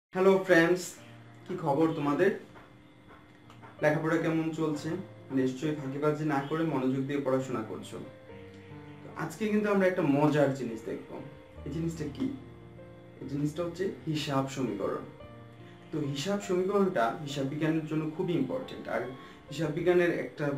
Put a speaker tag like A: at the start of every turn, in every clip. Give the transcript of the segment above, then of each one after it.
A: Hello friends, কি খবর তোমাদের? লেখাপড়া কেমন চলছে? নিশ্চয়ই ফাঁকিবাজি না করে মনোযোগ দিয়ে পড়াশোনা করছো। আজকে কিন্তু আমরা একটা মজার জিনিস দেখব। এই জিনিসটা কি? এই জিনিসটা হচ্ছে হিসাব সমীকরণ। তো হিসাব সমীকরণটা হিসাব বিজ্ঞানের জন্য খুবই ইম্পর্টেন্ট। আর হিসাব বিজ্ঞানের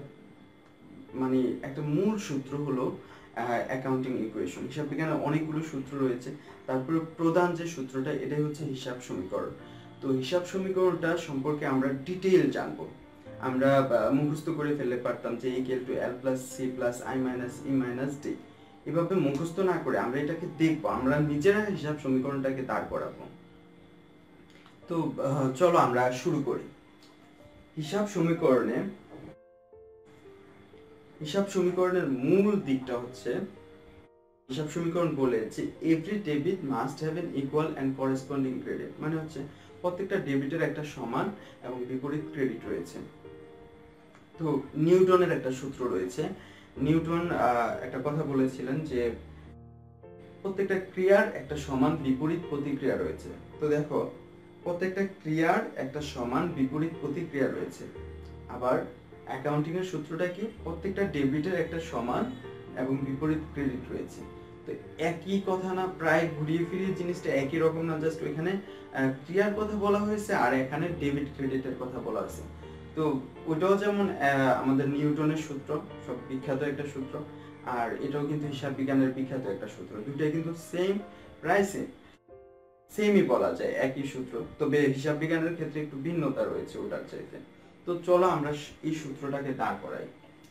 A: একটা মূল সূত্র হলো অ্যাকাউন্টিং ইকুয়েশন। হিসাব বিজ্ঞানের অনেকগুলো সূত্র রয়েছে, তারপরে প্রধান যে সূত্রটা এটাই হচ্ছে হিসাব সমীকরণ। তো হিসাব সমীকরণটা সম্পর্কে আমরা ডিটেইল জানবো। আমরা মুখস্থ করে ফেললে পারতাম যে equal to L plus C plus I minus E minus D. এভাবে মুখস্থ না করে আমরা এটাকে দেখবো, আমরা নিজেরা হিসাব সমীকরণটাকে দাঁড় করাবো। তো চলো আমরা শুরু করি। হিসাব সমীকরণে হিসাব সমীকরণের মূল দিকটা হচ্ছে, হিসাব সমীকরণ বলে যে every debit must have an equal and corresponding credit. মানে হচ্ছে প্রত্যেকটা ডেবিটের একটা সমান এবং বিপরীত ক্রেডিট রয়েছে। তো নিউটনের একটা সূত্র রয়েছে। নিউটন একটা কথা বলেছিলেন যে প্রত্যেকটা ক্রিয়ার একটা সমান বিপরীত প্রতিক্রিয়া রয়েছে। তো দেখো, প্রত্যেকটা ক্রিয়ার একটা সমান বিপরীত প্রতিক্রিয়া রয়েছে। আবার অ্যাকাউন্টিং এর সূত্রটা কি? প্রত্যেকটা ডেবিটের একটা সমান এবং বিপরীত ক্রেডিট রয়েছে। তো একই কথা না, প্রায় ঘুরিয়ে ফিরিয়ে জিনিসটা একই রকম না, জাস্ট ওইখানে ক্রিয়ার কথা বলা হয়েছে আর এখানে ডেবিট ক্রেডিটের কথা বলা হয়েছে। তো ওটাও যেমন আমাদের নিউটনের সূত্র, সব বিখ্যাত একটা সূত্র, আর এটাও কিন্তু হিসাব বিজ্ঞানের বিখ্যাত একটা সূত্র। দুইটাই কিন্তু সেম, প্রায় সেমই বলা যায়, একই সূত্র। তবে হিসাব বিজ্ঞানের ক্ষেত্রে একটু ভিন্নতা রয়েছে ওটার চাইতে। তো চলো আমরা এই সূত্রটাকে দাঁড় করাই।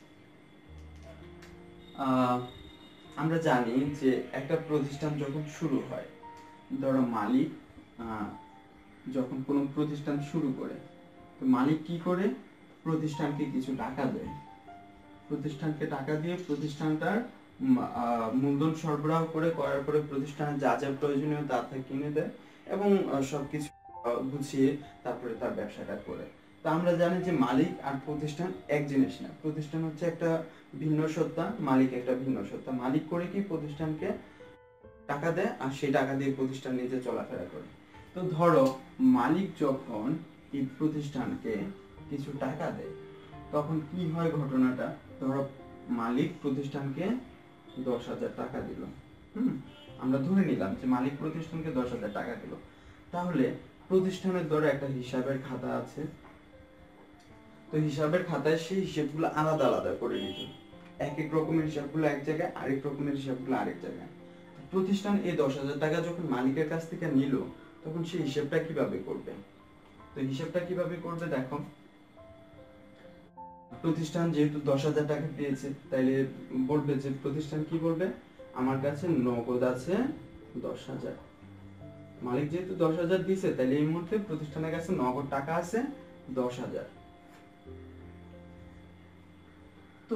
A: আমরা জানি যে একটা প্রতিষ্ঠান যখন শুরু হয়, ধরো মালিক যখন কোনো প্রতিষ্ঠান শুরু করে, তো মালিক কি করে? প্রতিষ্ঠানকে কিছু টাকা দেয়। প্রতিষ্ঠানকে টাকা দিয়ে প্রতিষ্ঠানটার মূলধন সরবরাহ করার পরে প্রতিষ্ঠানের যা যা প্রয়োজনীয় তা কিনে দেয় এবং সবকিছু গুছিয়ে তারপরে তার ব্যবসাটা করে। তো আমরা জানি যে মালিক আর প্রতিষ্ঠান এক জিনিস না। প্রতিষ্ঠান হচ্ছে একটা ভিন্ন সত্তা, মালিক একটা ভিন্ন সত্তা। মালিক করে কি? প্রতিষ্ঠানকে টাকা দেয় আর সেই টাকা দিয়ে প্রতিষ্ঠান নিজে চলাফেরা করে। তো ধরো মালিক যখন এই প্রতিষ্ঠানকে কিছু টাকা দেয়, তখন কি হয় ঘটনাটা? ধরো মালিক প্রতিষ্ঠানকে 10,000 টাকা দিল। আমরা ধরে নিলাম যে মালিক প্রতিষ্ঠানকে 10,000 টাকা দিল। তাহলে প্রতিষ্ঠানের ধরো একটা হিসাবের খাতা আছে। তো হিসাবের খাতায় সেই হিসাবগুলো আলাদা আলাদা করে নিত। এক এক রকমের হিসাবগুলো এক জায়গায়, আরেক রকমের হিসাবগুলো আরেক জায়গায়। প্রতিষ্ঠান এই 10,000 টাকা যখন মালিকের কাছ থেকে নিল, তখন সেই হিসাবটা কিভাবে করবে? তো হিসাবটা কিভাবে করবে দেখো, প্রতিষ্ঠান যেহেতু 10,000 টাকা পেয়েছে, তাইলে বলবে যে প্রতিষ্ঠান কি বলবে? আমার কাছে নগদ আছে 10,000। মালিক যেহেতু 10,000 দিয়েছে, তাইলে এই মুহূর্তে প্রতিষ্ঠানের কাছে নগদ টাকা আছে 10,000। তো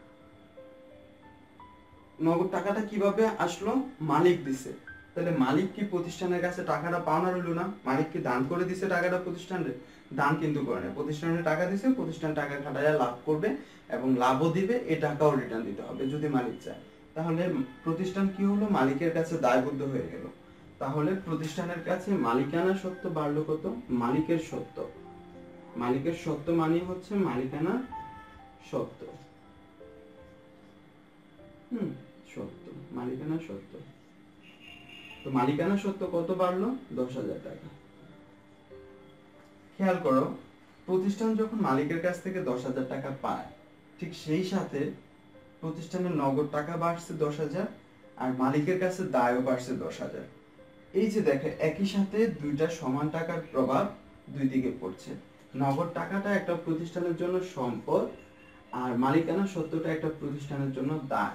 A: নগদ টাকাটা কিভাবে আসলো? মালিক দিছে। তাহলে মালিক কি প্রতিষ্ঠানের কাছে টাকাটা পাওনা রইল না? মালিক কি দান করে দিছে টাকাটা প্রতিষ্ঠানের? দান কিন্তু করে না। প্রতিষ্ঠানের টাকা দিছে, প্রতিষ্ঠান টাকা খাটায় লাভ করবে এবং লাভও দিবে, এই টাকাও রিটার্ন দিতে হবে যদি মালিক চায়। তাহলে প্রতিষ্ঠান কি হলো? মালিকের কাছে দায়বদ্ধ হয়ে গেল। তাহলে প্রতিষ্ঠানের কাছে মালিকানা সত্ত্ব বাড়লো কত? মালিকের সত্ত্ব। মালিকের সত্ত্ব মানে হচ্ছে মালিকানা সত্ত্ব। সত্ত্ব, মালিকানা সত্ত্ব। তো মালিকানা সত্ত্ব কত বাড়লো? 10,000 টাকা। খেয়াল করো, প্রতিষ্ঠান যখন মালিকের কাছ থেকে 10,000 টাকা পায়, ঠিক সেই সাথে প্রতিষ্ঠানের নগদ টাকা বাড়ছে 10,000 আর মালিকের কাছে দায়ও বাড়ছে 10,000। এই যে দেখে, একই সাথে দুইটা সমান টাকার প্রভাব দুই দিকে পড়ছে। নগদ টাকাটা একটা প্রতিষ্ঠানের জন্য সম্পদ আর মালিকানা সত্ত্বটা একটা প্রতিষ্ঠানের জন্য দায়।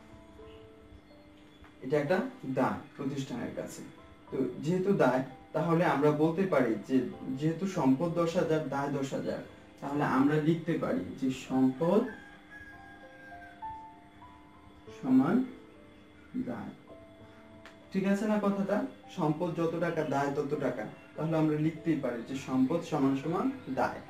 A: এটা একটা দায় প্রতিষ্ঠানের কাছে। তো যেহেতু দায়, তাহলে আমরা বলতে পারি যে যেহেতু সম্পদ 10,000, দায় 10,000, তাহলে আমরা লিখতে পারি যে সম্পদ সমান দায়। ঠিক আছে না কথাটা? সম্পদ যত টাকা, দায় তত টাকা। তাহলে আমরা লিখতেই পারি যে সম্পদ সমান সমান দায়।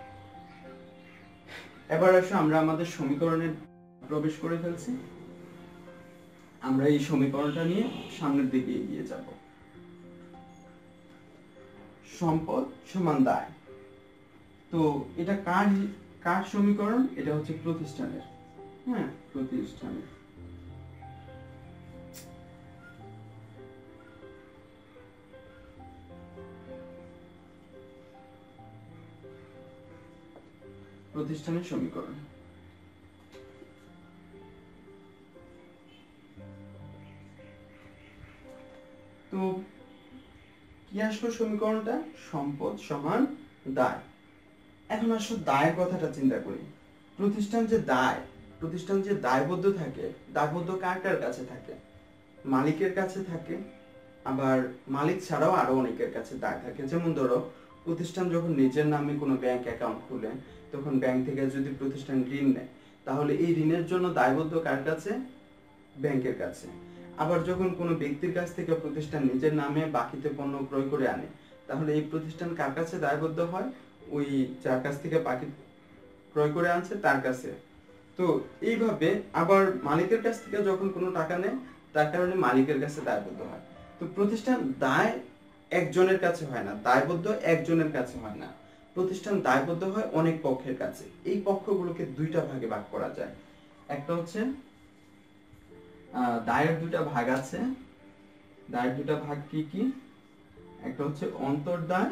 A: এবার আসো আমরা আমাদের সমীকরণে প্রবেশ করে ফেলছি। আমরা এই সমীকরণটা নিয়ে সামনের দিকে এগিয়ে যাব। সম্পদ সমান দায়। তো এটা কার সমীকরণ? এটা হচ্ছে প্রতিষ্ঠানের। হ্যাঁ, প্রতিষ্ঠানের। প্রতিষ্ঠানের সমীকরণ। তো কি আসলো সমীকরণটা? সম্পদ সমান দায়। এখন আসো দায়ের কথাটা চিন্তা করি। প্রতিষ্ঠান যে দায়বদ্ধ থাকে, দায়বদ্ধ কার কার কাছে থাকে? মালিকের কাছে থাকে, আবার মালিক ছাড়াও আরো অনেকের কাছে দায় থাকে। যেমন ধরো, প্রতিষ্ঠান যখন নিজের নামে কোনো ব্যাংক অ্যাকাউন্ট খুলে, তখন ব্যাংক থেকে যদি প্রতিষ্ঠান ঋণ নেয়, তাহলে এই ঋণের জন্য দায়বদ্ধ কার কাছে? ব্যাংকের কাছে। আবার যখন কোনো ব্যক্তির কাছ থেকে প্রতিষ্ঠান নিজের নামে বাকিতে পণ্য ক্রয় করে আনে, তাহলে এই প্রতিষ্ঠান কার কাছে দায়বদ্ধ হয়? ওই যার কাছ থেকে বাকি ক্রয় করে আনছে তার কাছে। তো এইভাবে আবার মালিকের কাছ থেকে যখন কোনো টাকা নেয়, তার কারণে মালিকের কাছে দায়বদ্ধ হয়। তো প্রতিষ্ঠান দায় একজনের কাছে হয় না, দায়বদ্ধ একজনের কাছে হয় না। প্রতিষ্ঠান দায়বদ্ধ হয় অনেক পক্ষের কাছে। এই পক্ষগুলোকে দুইটা ভাগে ভাগ করা যায়। একটা হচ্ছে দায়ের দুইটা ভাগ আছে। দায়ের দুইটা ভাগ কি কি? একটা হচ্ছে অন্তর্দায়,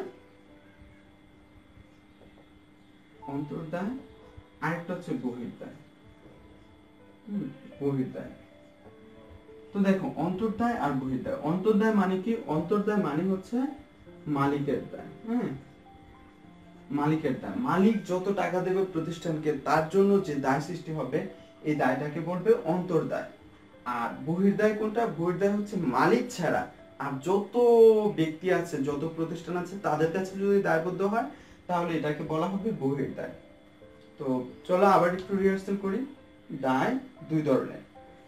A: আরেকটা হচ্ছে বহির্দায়। বহির্দায়। তো দেখো, অন্তর্দায় আর বহির্দায়। অন্তর্দায় মানে কি? অন্তর্দায় মানে হচ্ছে মালিকের দায়। হ্যাঁ, মালিকের দায়। মালিক যত টাকা দেবে প্রতিষ্ঠানকে, তার জন্য যে দায় সৃষ্টি হবে, এই দায়টাকে বলবে অন্তর্দায়। আর বহির্দায় কোনটা? বহির্দায় হচ্ছে মালিক ছাড়া আর যত ব্যক্তি আছে, যত প্রতিষ্ঠান আছে, তাদের কাছে যদি দায়বদ্ধ হয়, তাহলে এটাকে বলা হবে বহির্দায়। তো চলো আবার একটু রিহার্সাল করি। দায় দুই ধরনের।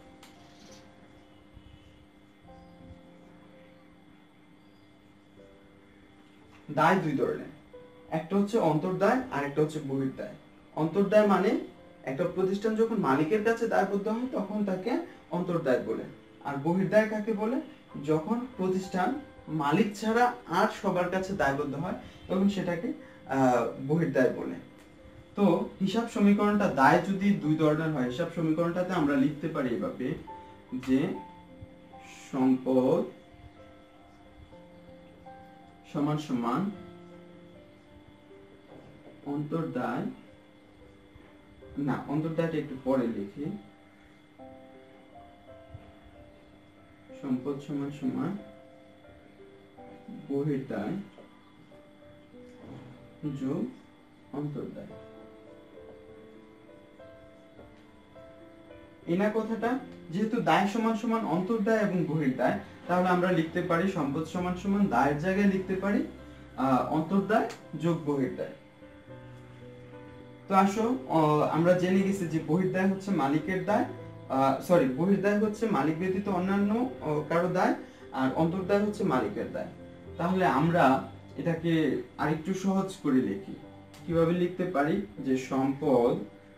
A: দায় দুই ধরনের, একটা হচ্ছে অন্তর্দায় আর একটা হচ্ছে বহির্দায়। অন্তর্দায় মানে একটা প্রতিষ্ঠান যখন মালিকের কাছে দায়বদ্ধ হয়, তখন তাকে অন্তর্দায় বলে। আর বহির্দায় কাকে বলে? যখন প্রতিষ্ঠান মালিক ছাড়া আর সবার কাছে দায়বদ্ধ হয়, তখন সেটাকে বহির্দায় বলে। তো হিসাব সমীকরণটা, দায় যদি দুই ধরনের হয়, হিসাব সমীকরণটাতে আমরা লিখতে পারি এভাবে যে সম্পদ সমান সমান অন্তর্দায়, না অন্তর্দায়টা একটু পরে লিখি, সম্পদ সমান সমান বহির্দায় যোগ অন্তর্দায়। এনা কথাটা, যেহেতু দায় সমান সমান অন্তর্দায় এবং বহির্দায়, তাহলে আমরা লিখতে পারি সম্পদ সমান সমান দায়ের জায়গায় লিখতে পারি অন্তর্দায় যোগ বহির্দায়। তো আসো, আমরা জেনে গেছি যে বহির্দায় হচ্ছে মালিকের দায়, বহির্দায় হচ্ছে মালিক ব্যতীত অন্যান্য কারো দায়, আর অন্তর্দায় হচ্ছে মালিকের দায়। তাহলে আমরা এটাকে আরেকটু সহজ করে লিখি। কিভাবে লিখতে পারি? যে সম্পদ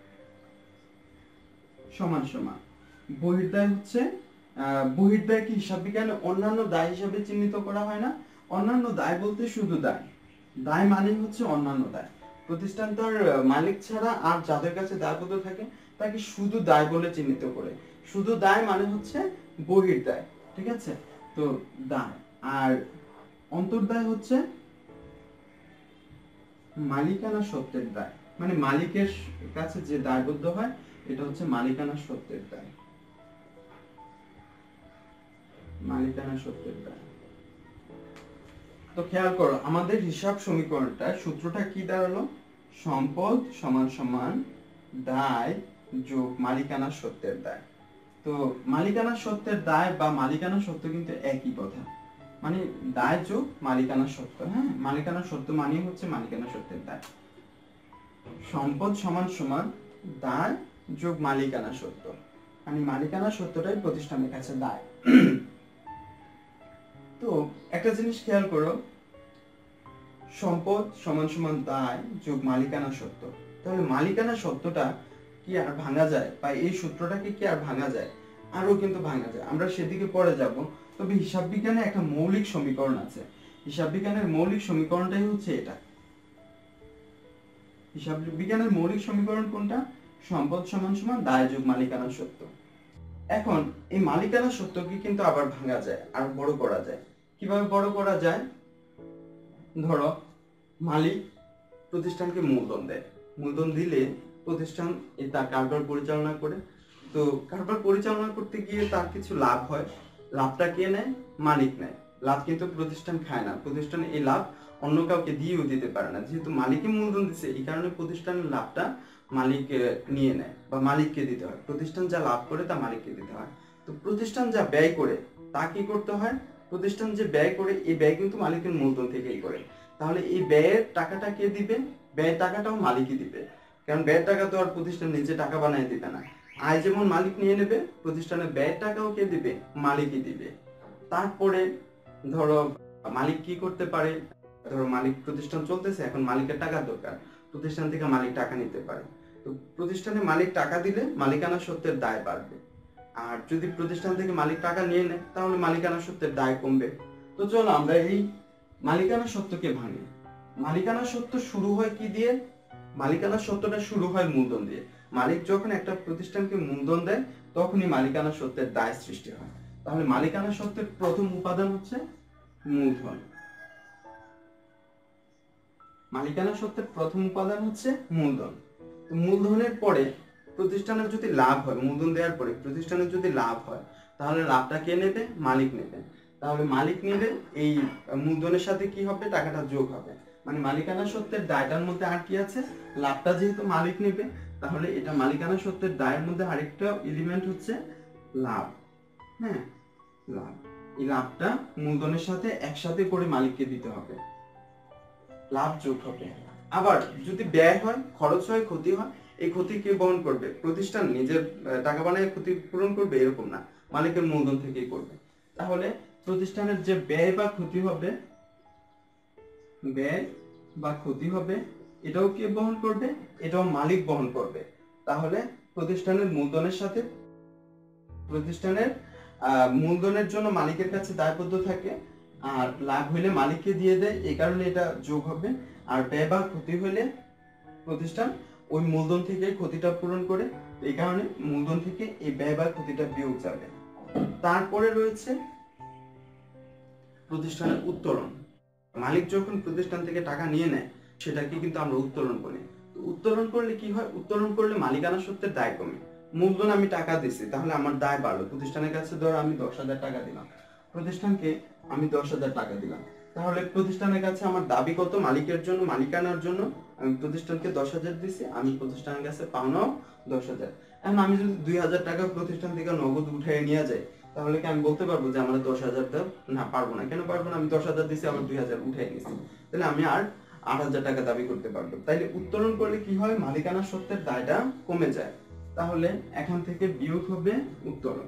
A: সমান সমান বহির্দায় হচ্ছে, বহির্দায়কে হিসাব বিজ্ঞানে অন্যান্য দায় হিসাবে চিহ্নিত করা হয় না। অন্যান্য দায় বলতে শুধু দায়, দায় মানে হচ্ছে অন্যান্য দায়। প্রতিষ্ঠান তার মালিক ছাড়া আর যাদের কাছে দায়বদ্ধ থাকে, তাকে শুধু দায় বলে চিহ্নিত করে। শুধু দায় মানে হচ্ছে বহির্দায়, ঠিক আছে? তো দায়। আর অন্তর্দায় হচ্ছে মালিকানা সত্ত্বের দায়, মানে মালিকের কাছে যে দায়বদ্ধ হয়, এটা হচ্ছে মালিকানা সত্ত্বের দায়। মালিকানা সত্ত্বের দায়। তো খেয়াল করো, আমাদের হিসাব সমীকরণটা সূত্রটা কি দাঁড়ালো? সম্পদ সমান সমান দায় যোগ মালিকানা সত্ত্বের দায়। তো মালিকানা সত্ত্বের দায় বা মালিকানা সত্ত্ব কিন্তু একই কথা, মানে দায় যোগ মালিকানা সত্ত্ব। হ্যাঁ, মালিকানা সত্ত্ব মানে হচ্ছে মালিকানা সত্ত্বের দায়। সম্পদ সমান সমান দায় যোগ মালিকানা সত্ত্ব, মানে মালিকানা সত্ত্বটাই প্রতিষ্ঠানের কাছে দায়। তো একটা জিনিস খেয়াল করো, সম্পদ সমান সমান দায় যোগ মালিকানা সত্ত্ব। তাহলে মালিকানা সত্ত্বটা কি আর ভাঙা যায়, বা এই সূত্রটাকে কি আর ভাঙা যায়? আরো কিন্তু ভাঙা যায়, আমরা সেদিকে পরে যাব। তবে হিসাব বিজ্ঞানে একটা মৌলিক সমীকরণ আছে, হিসাব বিজ্ঞানের মৌলিক সমীকরণটাই হচ্ছে এটা। হিসাব বিজ্ঞানের মৌলিক সমীকরণ কোনটা? সম্পদ সমান সমান দায় যোগ মালিকানা সত্য। এখন এই মালিকানা সত্যকে কিন্তু আবার ভাঙা যায় আর বড় করা যায়। কিভাবে বড় করা যায়? ধরো মালিক প্রতিষ্ঠানকে মূলধন দেয়, মূলধন দিলে প্রতিষ্ঠান তার কারবার পরিচালনা করে। তো কারবার পরিচালনা করতে গিয়ে তার কিছু লাভ হয়, লাভটা কে নেয়? মালিক নেয়। লাভ কিন্তু প্রতিষ্ঠান খায় না, প্রতিষ্ঠান এই লাভ অন্য কাউকে দিয়েও দিতে পারে না। যেহেতু মালিকই মূলধন দিচ্ছে, এই কারণে প্রতিষ্ঠানের লাভটা মালিক নিয়ে নেয় বা মালিককে দিতে হয়। প্রতিষ্ঠান যা লাভ করে তা মালিককে দিতে হয়। তো প্রতিষ্ঠান যা ব্যয় করে তা কি করতে হয়? প্রতিষ্ঠান যে ব্যয় করে এই ব্যয় কিন্তু মালিকের মূলধন থেকেই করে। তাহলে এই ব্যয়ের টাকাটা কে দিবে? ব্যয়ের টাকাটাও মালিকই দিবে, কারণ ব্যয়ের টাকা তো আর প্রতিষ্ঠান নিজে টাকা বানায় দিবে না। আয় যেমন মালিক নিয়ে নেবে, প্রতিষ্ঠানের ব্যয়ের টাকাও কে দিবে? মালিকই দিবে। তারপরে ধরো মালিক কি করতে পারে? ধরো মালিক প্রতিষ্ঠান চলতেছে, এখন মালিকের টাকার দরকার, প্রতিষ্ঠান থেকে মালিক টাকা নিতে পারে। তো প্রতিষ্ঠানে মালিক টাকা দিলে মালিকানা সত্ত্বের দায় বাড়বে। আর যদি প্রতিষ্ঠান থেকে মালিক টাকা নিয়ে নেয় তাহলে মালিকানা সত্ত্বের দায় কমবে। তো চলো আমরা এই মালিকানা সত্ত্বকে ভাঙি। মালিকানা সত্ত্ব শুরু হয় কি দিয়ে? মালিকানা সত্ত্বটা শুরু হয় মূলধন দিয়ে। মালিক যখন একটা প্রতিষ্ঠানকে মূলধন দেয় তখনই মালিকানা সত্ত্বের দায় সৃষ্টি হয়। তাহলে মালিকানা সত্ত্বের প্রথম উপাদান হচ্ছে মূলধন। মালিকানা সত্ত্বের প্রথম উপাদান হচ্ছে মূলধন। তো মূলধনের পরে প্রতিষ্ঠানের যদি লাভ হয়, মূলধন দেওয়ার পরে প্রতিষ্ঠানের যদি লাভ হয় তাহলে লাভটা কে নেবে? মালিক নেবে। তাহলে মালিক নিলে এই মূলধনের সাথে কি হবে? টাকাটা যোগ হবে। মানে মালিকানা সত্ত্বের দায়টার মধ্যে আর কি আছে? লাভটা যেহেতু মালিক নেবে, তাহলে এটা মালিকানা সত্ত্বের দায়ের মধ্যে আরেকটা এলিমেন্ট হচ্ছে লাভ। হ্যাঁ, লাভ। এই লাভটা মূলধনের সাথে একসাথে করে মালিককে দিতে হবে, লাভ যোগ হবে। আবার যদি ব্যয় হয়, খরচ হয়, ক্ষতি হয়, এই ক্ষতি কে বহন করবে? প্রতিষ্ঠান নিজের টাকা বানায় ক্ষতি পূরণ করবে এরকম না, মালিকের মূলধন থেকেই করবে। তাহলে প্রতিষ্ঠানের যে ব্যয় বা ক্ষতি হবে, ব্যয় বা ক্ষতি হবে, এটাও কে বহন করবে? এটাও মালিক বহন করবে। তাহলে প্রতিষ্ঠানের মূলধনের সাথে প্রতিষ্ঠানের মূলধনের জন্য মালিকের কাছে দায়বদ্ধ থাকে, আর লাভ হইলে মালিককে দিয়ে দেয়, এই কারণে এটা যোগ হবে। আর ব্যয় বা ক্ষতি হইলে প্রতিষ্ঠান ওই মূলধন থেকে ক্ষতিটা পূরণ করে, এই কারণে মূলধন থেকে এই ব্যয় বা ক্ষতিটা বিয়োগ যাবে। তারপরে রয়েছে প্রতিষ্ঠানের উত্তোলন। মালিক যখন প্রতিষ্ঠান থেকে টাকা নিয়ে নেয় সেটাকে কিন্তু আমরা উত্তোলন বলি। তো উত্তোলন করলে কি হয়? উত্তোলন করলে মালিকানা সত্ত্বের দায় কমে। মূলধন আমি টাকা দিছি, তাহলে আমার দায় বাড়লো। প্রতিষ্ঠানের কাছে ধরো আমি 10,000 টাকা দিলাম, প্রতিষ্ঠানকে আমি 10,000 টাকা দিলাম, তাহলে প্রতিষ্ঠানের কাছে আমার দাবি কত? মালিকের জন্য, মালিকানার জন্য আমি প্রতিষ্ঠানকে 10,000 দিছি, আমি প্রতিষ্ঠানের কাছে পাওনাও 10,000। এখন আমি যদি 2,000 টাকা প্রতিষ্ঠান থেকে নগদ উঠে নিয়ে যাই, তাহলে কি আমি বলতে পারবো যে আমার 10,000 দাও? না, পারবো না। কেন পারবো না? আমি 10,000 দিছি, আবার 2,000 উঠে নিছি, তাহলে আমি আর 8,000 টাকা দাবি করতে পারবো। তাইলে উত্তোলন করলে কি হয়? মালিকানা সত্ত্বের দায়টা কমে যায়। তাহলে এখান থেকে বিয়োগ হবে উত্তোলন।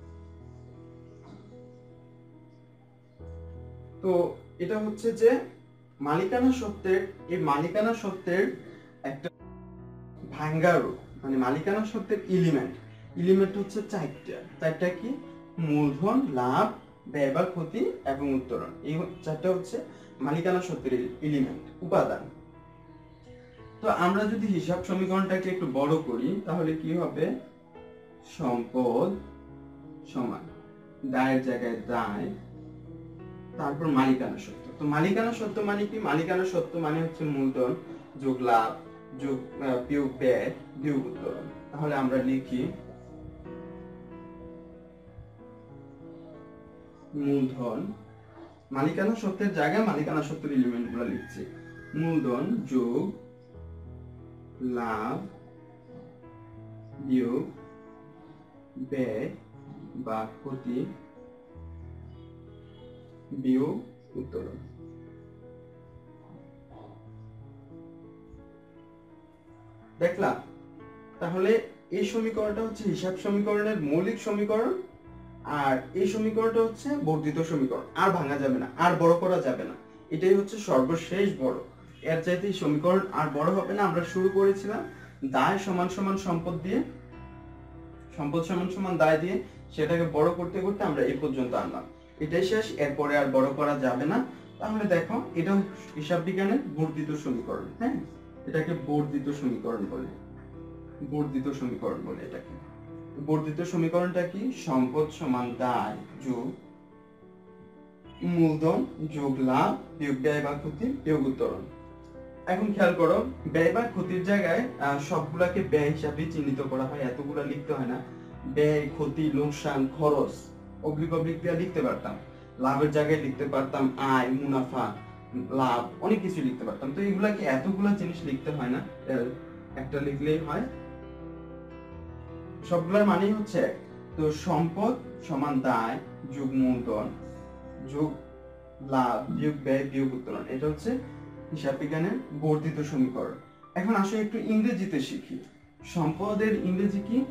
A: তো এটা হচ্ছে যে মালিকানা সত্ত্বের, এই মালিকানা সত্ত্বের একটা ভাঙ্গা রূপ, মানে মালিকানা সত্ত্বের এলিমেন্ট হচ্ছে চারটা কি? মূলধন, লাভ, ব্যয় বা ক্ষতি এবং উত্তোলন। এই চারটা হচ্ছে মালিকানা সত্ত্বের এলিমেন্ট, উপাদান। তো আমরা যদি হিসাব সমীকরণটাকে একটু বড় করি তাহলে কি হবে? সম্পদ সমান দায়ের জায়গায় দায়, তারপর মালিকানা সত্ত্ব। তো মালিকানা সত্ত্ব মানে কি? মালিকানা সত্ত্ব মানে হচ্ছে মূলধন যোগ লাভ যোগ বিয়োগ ব্যয় বিয়োগ উত্তোলন। তাহলে আমরা লিখি মূলধন, মালিকানা সত্ত্বের জায়গায় মালিকানা সত্ত্বের এলিমেন্ট গুলো লিখছি। মূলধন যোগ লাভ বিয়োগ ব্যয় বা ক্ষতি বিয়োগ উত্তোলন। দেখলাম? তাহলে এই সমীকরণটা হচ্ছে হিসাব সমীকরণের মৌলিক সমীকরণ, আর এই সমীকরণটা হচ্ছে বর্ধিত সমীকরণ। আর ভাঙা যাবে না, আর বড় করা যাবে না, এটাই হচ্ছে সর্বশেষ বড়। এর চাইতে এই সমীকরণ আর বড় হবে না। আমরা শুরু করেছিলাম দায় সমান সমান সম্পদ দিয়ে, সম্পদ সমান সমান দায় দিয়ে, সেটাকে বড় করতে করতে আমরা এই পর্যন্ত আনলাম। এটাই শেষ, এরপরে আর বড় করা যাবে না। তাহলে দেখো এটা হিসাব বিজ্ঞানের বর্ধিত সমীকরণ। হ্যাঁ, এটাকে বর্ধিত সমীকরণ বলে, বর্ধিত সমীকরণ বলে এটাকে। বর্ধিত সমীকরণটা কি? সম্পদ সমান দায় যোগ মূলধন যোগ লাভ বিয়োগ ব্যয় বা ক্ষতি বিয়োগ উত্তোলন। এখন খেয়াল করো, ব্যয় বা ক্ষতির জায়গায় সবগুলাকে ব্যয় হিসাবে চিহ্নিত করা হয়, এতগুলা লিখতে হয় না। ব্যয়, ক্ষতি, লোকসান, খরচ অবলিক অবলিক দিয়ে লিখতে পারতাম। লাভের জায়গায় লিখতে পারতাম আয়, মুনাফা, লাভ, অনেক কিছু লিখতে পারতাম। তো এগুলাকে এতগুলা জিনিস লিখতে হয় না, একটা লিখলেই হয়। সবগুলোর মানেই হচ্ছে এক। তো সম্পদ সমান দায় যোগ মূলধন যোগ লাভ বিয়োগ ব্যয় বিয়োগ উত্তোলন, এটা হচ্ছে হিসাব বিজ্ঞানের বর্ধিত সমীকরণ। এখন আসো একটু ইংরেজিতে শিখি। সম্পদের ইংরেজি কি?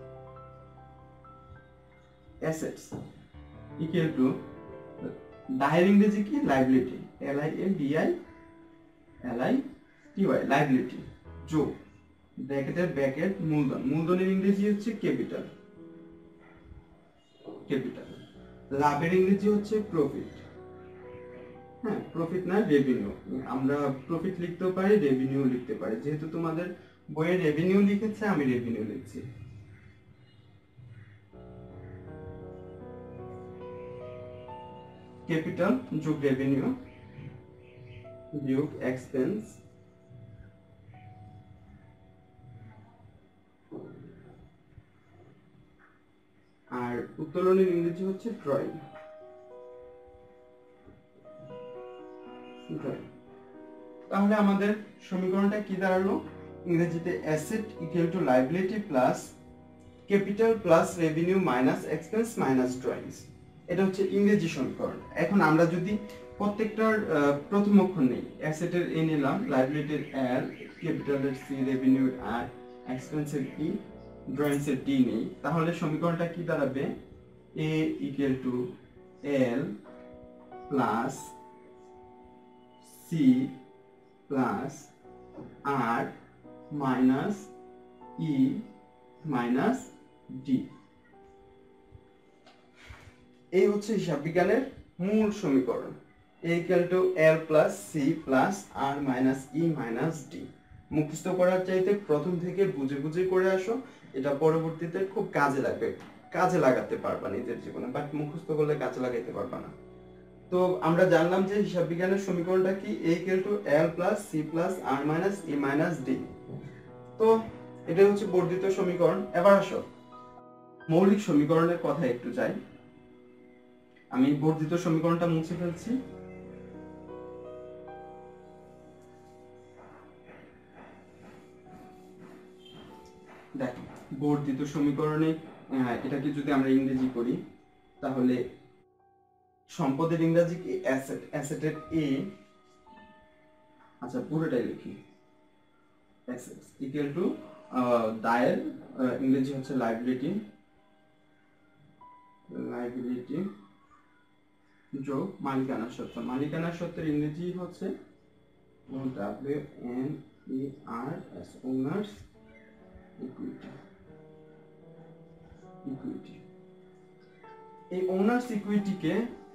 A: অ্যাসেটস ইকুয়াল টু, দায়ের ইংরেজি কি? লাইবিলিটি, LIABI লাইবিলিটি যোগ ব্র্যাকেটের ব্র্যাকেট মূলধন, মূলধনের ইংরেজি হচ্ছে ক্যাপিটাল, লাভের ইংরেজি হচ্ছে প্রফিট। হ্যাঁ, প্রফিট না রেভিনিউ, আমরা প্রফিট লিখতেও পারি, রেভিনিউ লিখতে পারি। যেহেতু তোমাদের বইয়ে রেভিনিউ লিখেছে, আমি রেভিনিউ লিখছি। ক্যাপিটাল যোগ রেভিনিউ বিয়োগ এক্সপেন্স আর উত্তোলনের ইংরেজি হচ্ছে ড্রয়িং। তাহলে আমাদের সমীকরণটা কি দাঁড়ালো? ইংরেজিতে asset equal to liability plus capital plus revenue minus expense minus drawings, এটা হচ্ছে ইংরেজি সমীকরণ। এখন আমরা যদি প্রত্যেকটার প্রথম অক্ষর নেই, অ্যাসেটের এ নিলাম, লাইবিলিটির এল, ক্যাপিটালের সি, রেভিনিউর আর, এক্সপেন্সের ই, ড্রয়িংস এর ডি নেই, তাহলে সমীকরণটা কি দাঁড়াবে? A equal to L plus C plus R minus E minus D. এই হচ্ছে হিসাব বিজ্ঞানের মূল সমীকরণ। A equal to L plus C plus R minus E minus D. মুখস্থ করার চাইতে প্রথম থেকে বুঝে বুঝে করে আসো, এটা পরবর্তীতে খুব কাজে লাগবে, কাজে লাগাতে পারবা নিজের জীবনে, বাট মুখস্থ করলে কাজে লাগাইতে পারবা না। তো আমরা জানলাম যে হিসাব বিজ্ঞানের সমীকরণটা কি? A equal to L plus C plus R minus E minus D. তো এটা হচ্ছে বর্ধিত সমীকরণ। এবার আসো মৌলিক সমীকরণের কথা একটু যাই। আমি বর্ধিত সমীকরণটা মুছে ফেলছি। দেখো বর্ধিত সমীকরণে এটাকে যদি আমরা ইংরেজি করি, তাহলে সম্পদের ইংরেজি কি? অ্যাসেট, অ্যাসেটের এ, আচ্ছা পুরোটাই লিখি, অ্যাসেটস ইকুয়াল টু দায়ের ইংরেজি হচ্ছে লাইবিলিটি, লাইবিলিটি যোগ মালিকানা সত্ত্ব, মালিকানা সত্ত্বের ইংরেজি হচ্ছে WNERS, ওনার্স ইকুইটি। এই ওনার্স ইকুইটিকে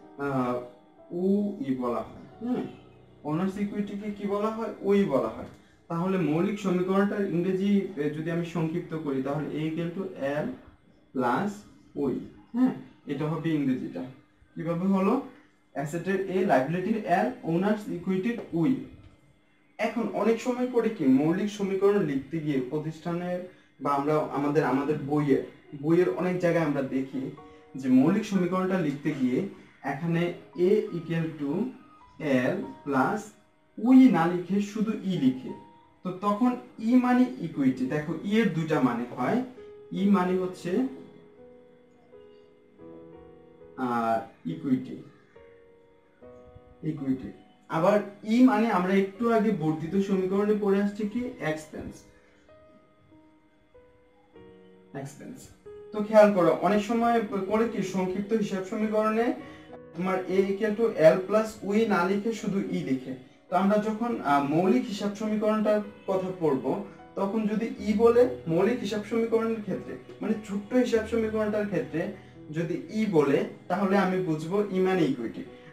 A: ওই বলা হয়। ওনার্স ইকুইটিকে কি বলা হয়? ওই বলা হয়। তাহলে মৌলিক সমীকরণটার ইংরেজি যদি আমি সংক্ষিপ্ত করি, তাহলে A equal to L plus OE. হ্যাঁ, এটা হবে ইংরেজিটা। কিভাবে হলো? অ্যাসেটের A, লাইবিলিটির L, ওনার্স ইকুইটির ওই। এখন অনেক সময় করে কি, মৌলিক সমীকরণ লিখতে গিয়ে প্রতিষ্ঠানের বা আমরা আমাদের বইয়ের অনেক জায়গায় আমরা দেখি যে মৌলিক সমীকরণটা লিখতে গিয়ে এখানে A equal to L plus OE না লিখে শুধু ই লিখে। তো তখন ই মানে ইকুইটি। দেখো ই এর দুইটা মানে হয়, ই মানে হচ্ছে ইকুইটি, আবার ই মানে আমরা একটু আগে বর্ধিত সমীকরণে পড়ে আসছি কি? এক্সপেন্স। তো খেয়াল করো অনেক সময় করে কি সংক্ষিপ্ত হিসাব সমীকরণে তোমার A equal to L plus OE না লিখে শুধু ই লিখে। তো আমরা যখন মৌলিক হিসাব সমীকরণটার কথা পড়ব, তখন যদি ই বলে মৌলিক হিসাব সমীকরণের ক্ষেত্রে, মানে ছোট্ট হিসাব সমীকরণটার ক্ষেত্রে যদি ই বলে, তাহলে আমি বুঝবো ই মানে ইকুইটি।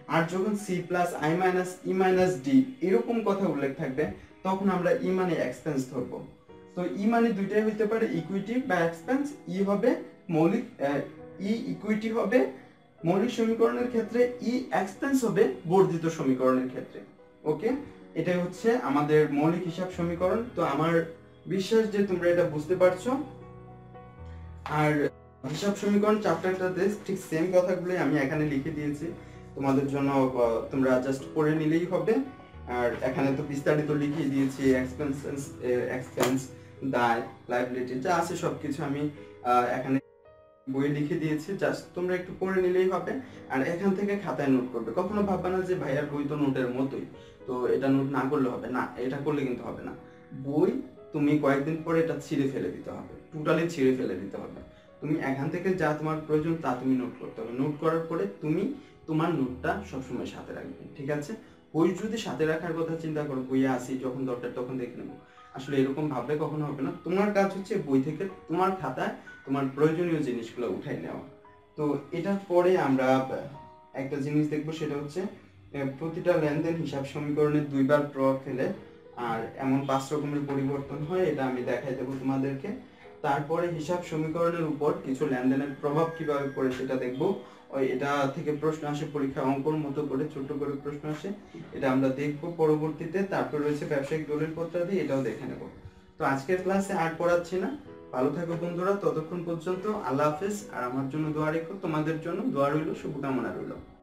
A: আর যখন C plus I minus E minus D এরকম কথা উল্লেখ থাকবে তখন আমরা ই মানে এক্সপেন্স ধরবো। তো ই মানে দুইটাই হইতে পারে, ইকুইটি বা এক্সপেন্স। ই হবে মৌলিক, ই ইকুইটি হবে মৌলিক সমীকরণের ক্ষেত্রে, ই এক্সপেন্স হবে বর্ধিত সমীকরণের ক্ষেত্রে। ওকে, এটাই হচ্ছে আমাদের মৌলিক হিসাব সমীকরণ। তো আমার বিশ্বাস যে তোমরা এটা বুঝতে পারছো। আর হিসাব সমীকরণ চ্যাপ্টারটাতে ঠিক সেম কথাগুলোই আমি এখানে লিখে দিয়েছি তোমাদের জন্য, তোমরা জাস্ট পড়ে নিলেই হবে। আর এখানে তো বিস্তারিত লিখিয়ে দিয়েছি, এক্সপেন্স, দায়, লায়াবিলিটি যা আছে সবকিছু আমি এখানে বই লিখে দিয়েছি, জাস্ট তোমরা একটু পড়ে নিলেই হবে। আর এখান থেকে খাতায় নোট করবে। কখনো ভাববে না যে ভাইয়ার বই তো নোটের মতোই, তো এটা নোট না করলে হবে না, এটা করলে কিন্তু হবে না। বই তুমি কয়েকদিন পরে এটা ছিঁড়ে ফেলে দিতে হবে, টোটালি ছিঁড়ে ফেলে দিতে হবে। তুমি এখান থেকে যা তোমার প্রয়োজন তা তুমি নোট করতে হবে। নোট করার পরে তুমি তোমার নোটটা সবসময় সাথে রাখবে, ঠিক আছে? বই যদি সাথে রাখার কথা চিন্তা করো, বইয়ে আসি যখন দরকার তখন দেখে নেবো, আসলে এরকম ভাবলে কখনো হবে না। তোমার কাজ হচ্ছে বই থেকে তোমার খাতায় তোমার প্রয়োজনীয় জিনিসগুলো উঠাই নেওয়া। তো এটার পরে আমরা একটা জিনিস দেখবো, সেটা হচ্ছে প্রতিটা লেনদেন হিসাব সমীকরণে দুইবার প্রভাব ফেলে, আর এমন 5 রকমের পরিবর্তন হয়, এটা আমি দেখাই দেবো তোমাদেরকে। তারপরে হিসাব সমীকরণের উপর কিছু লেনদেনের প্রভাব কিভাবে পড়ে সেটা দেখবো। ওই এটা থেকে প্রশ্ন আসে পরীক্ষা, অঙ্কর মতো করে ছোট করে প্রশ্ন আসে, এটা আমরা দেখবো পরবর্তীতে। তারপর রয়েছে ব্যবসায়িক দলিল পত্রাদি, এটাও দেখে নেব। তো আজকের ক্লাসে আর পড়াচ্ছি না, ভালো থাকো বন্ধুরা ততক্ষণ পর্যন্ত। আল্লাহ হাফেজ। আর আমার জন্য দোয়া রেখো, তোমাদের জন্য দোয়া রইল, শুভকামনা রইল।